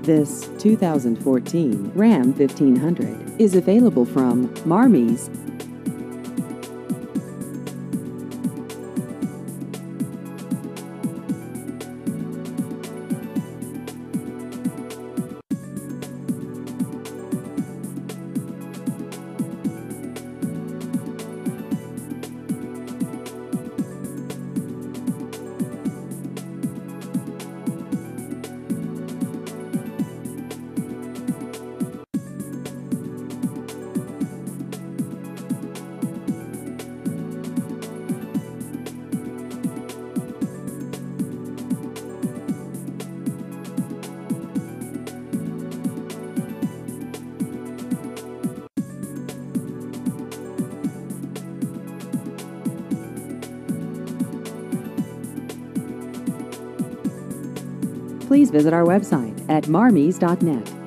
This 2014 Ram 1500 is available from Marmies. Please visit our website at marmies.net.